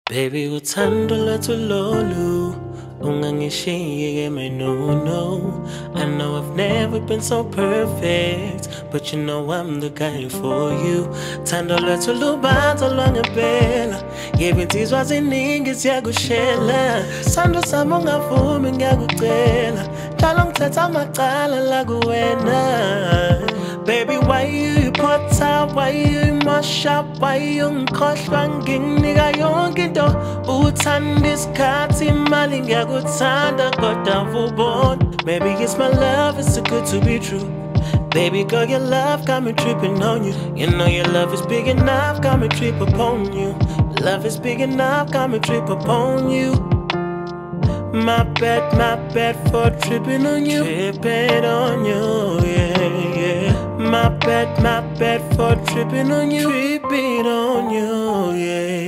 Baby, uthando lwethu lolu ungangishiye my no. I know I've never been so perfect, but you know I'm the guy for you. Thando lwethu lubanzi lwangempela, yebo insizwa ziningi ziyakushela. Sando sami ungavumi ngiyakucela, njalo ngithatha amacala la kuwena. Baby, why you put out, why you mash up, why you ngikhohlwa nginginika yonke into. Uthanda isikhathi imali ngiyakuthanda kodwa ubona. Maybe it's my love, it's too good to be true. Baby girl, your love got me tripping on you. You know your love is big enough, got me trip upon you. Love is big enough, got me trip upon you. My bad for tripping on you. Tripping on you, yeah. My bad for tripping on you. Tripping on you, yeah.